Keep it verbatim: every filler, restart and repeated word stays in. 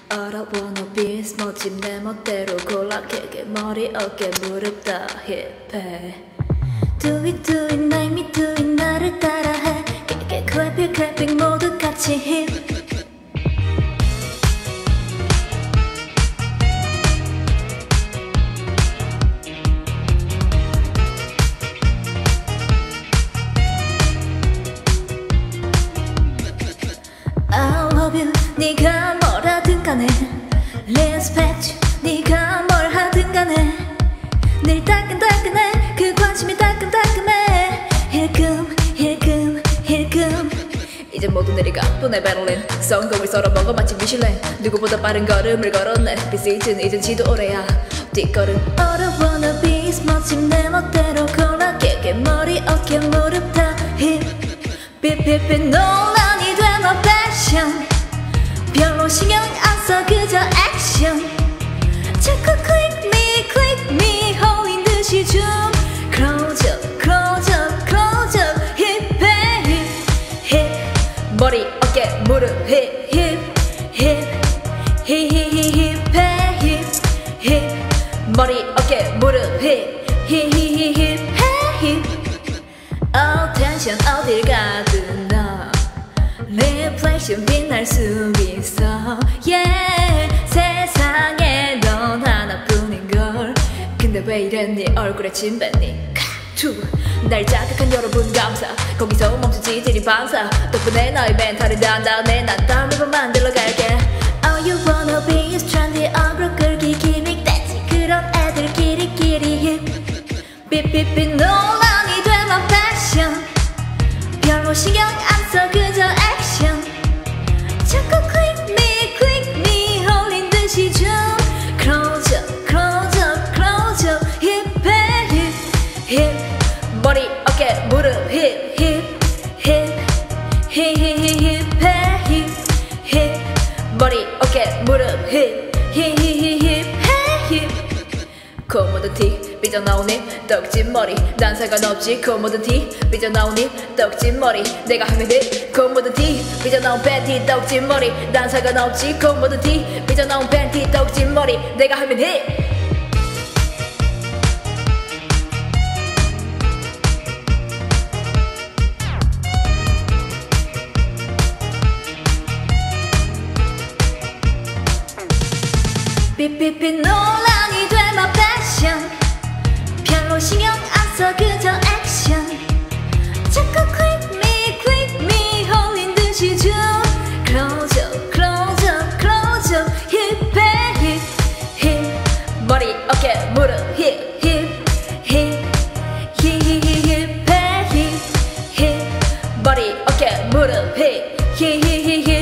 All I wanna be is 멋진 내 멋대로 골라게 머리 어깨 무릎 다 힙해 Do it do it like me do it 나를 따라해 깨깨 clapping clapping 모두 같이 힙 I love you 네가 뭘 하든 간에 Respect you 네가 뭘 하든 간에 늘 따끈따끈해 그 관심이 따끈따끈해 힐끔 힐끔 힐끔 이제 모두 내리가 또 내 배럴린 성공을 썰어 먹어 마치 미슐랭 누구보다 빠른 걸음을 걸었네 비시즌 이젠 지도 오래야 뒷걸음 All I wanna be is 멋진 내 멋대로 골라 깨게 머리 어깨 무릎 다 힙 삐삐삐 논란이 된 my passion 별로 신경 안 써 그저 액션 자꾸 click me click me 홀린 듯이 좀 close up close up close up 힙해 힙힙 머리 어깨 무릎 힙힙힙 힙힙힙 힙해 힙힙 머리 어깨 무릎 힙힙힙 힙 Oh tension 어딜 가든 너 Reflection 빛날 수 있어 Yeah 세상에 넌 하나뿐인걸 근데 왜 이래 네 얼굴에 침 뱉니 날 자극한 여러분 감사 거기서 멈추지 지리 반사 덕분에 너의 멘탈을 단단해 난 다음을 만들러 갈게 All you wanna be is trendy 얼굴 끌기 기믹 댄지 그런 애들끼리끼리 힙 삐삐삐 논란이 돼 my passion 별로 신경 안 써 그저 액션 자꾸 click me click me 홀린 듯이 좀 close up close up close up 힙해 힙힙 머리 어깨 무릎 힙힙힙 힙힙힙해 힙힙 머리 어깨 무릎 힙힙힙 힙 고무든 티 삐져나오니 떡진 머리 난 상관없지 고무든 티 삐져나오니 떡진 머리 내가 하면 돼 고무든 티 삐져나온 팬티 떡진 머리 난 상관없지 고무든 티 삐져나온 팬티 떡진 머리 내가 하면 돼 삐삐삐 논란이 돼 my passion 별로 신경 안 써 그저 액션 자꾸 click me click me 홀린 듯이 좀 close up close up close up 힙해 힙힙 머리 어깨 무릎 힙힙힙 힙힙힙해 힙힙 머리 어깨 무릎 힙힙힙